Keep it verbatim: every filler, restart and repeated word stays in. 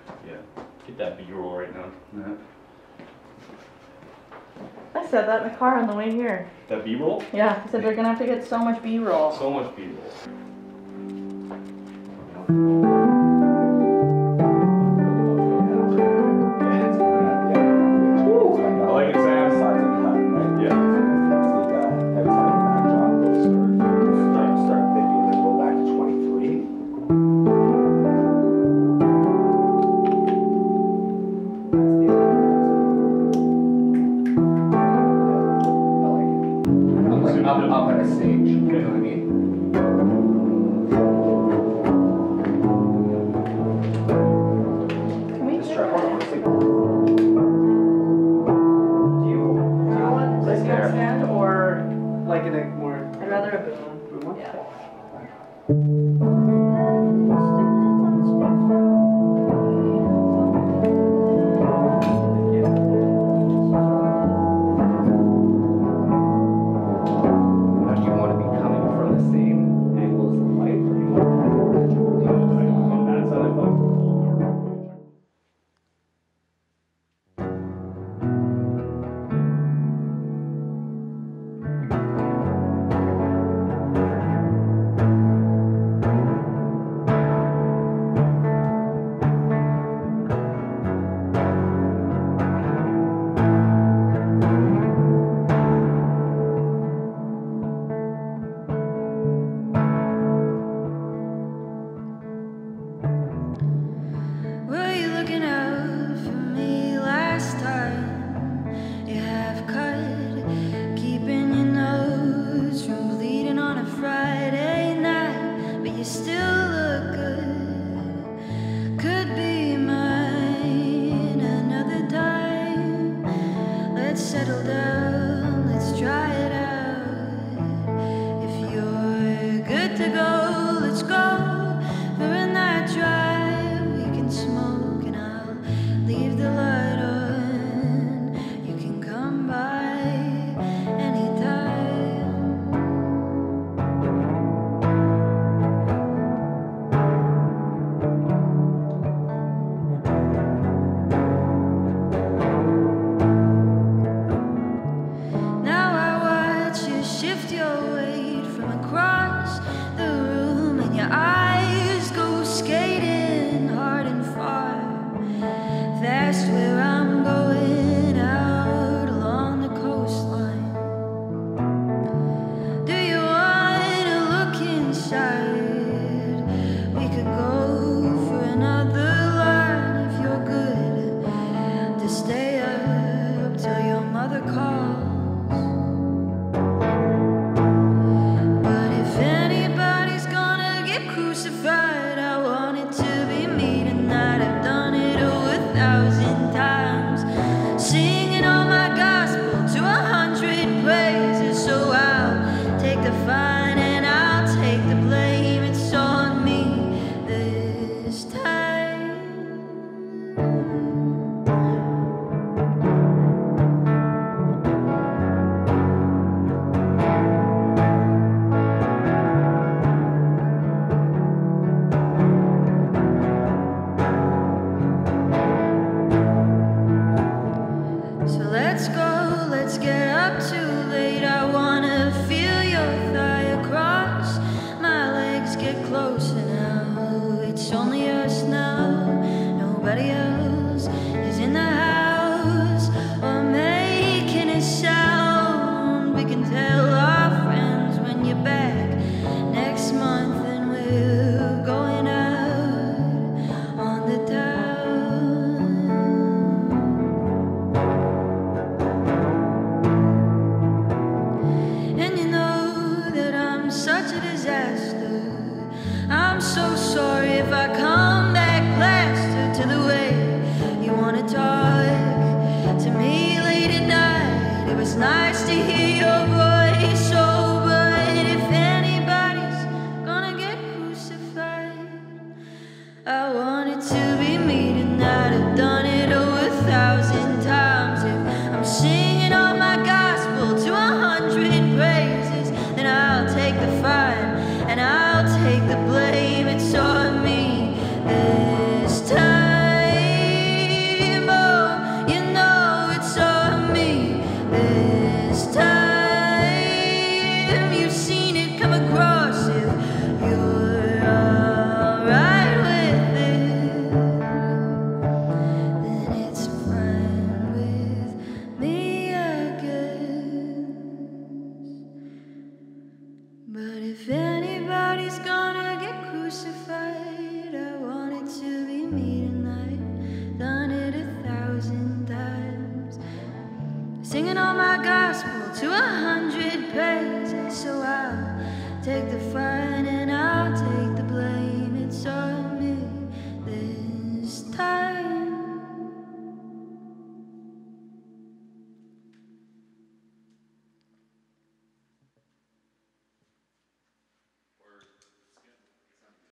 Yeah, get that B-roll right now. Yeah. I said that in the car on the way here. That B-roll? Yeah, I said they're gonna have to get so much B-roll. So much B-roll. Up, up at a stage, you know what I mean? Can we Just try one more thing. Do you, do you want this stand or like in a more... I'd rather a boom. boom one? Yeah. Settle down, let's try it out. If you're good to go, let's go for a night drive. We can smoke and I'll leave the light on. You can come by anytime. Shift your weight from across the room, and your eyes go skating hard and far, fast where I'm going, out along the coastline. Do you want to look inside? We could go for another line if you're good to stay up till your mother calls. Crucified, I want it to be me tonight. I've done it oh, a thousand times, singing all my gospel to a hundred praises. So I'll take the fine and I'll take the blame. It's on me this time. Let's go, let's get up too late. I wanna feel your thigh across my legs. Get closer now, it's only us now. Nobody else is in the house or making a sound. We can tell our friends when you're back next month, and we're going out on the town. Such a disaster. I'm so sorry if I come back plastered to the way you wanna talk to me late at night. It was nice to hear your voice, oh, but if anybody's gonna get crucified, I want it to be me tonight. I've done it oh, a thousand times. If I'm singing all my gospel to a hundred praises, then I'll take the fine and I'll take the blame. It's on me this time. me tonight. Done it a thousand times. Singing all my gospel to a hundred praises. So I'll take the fight and I'll take the blame.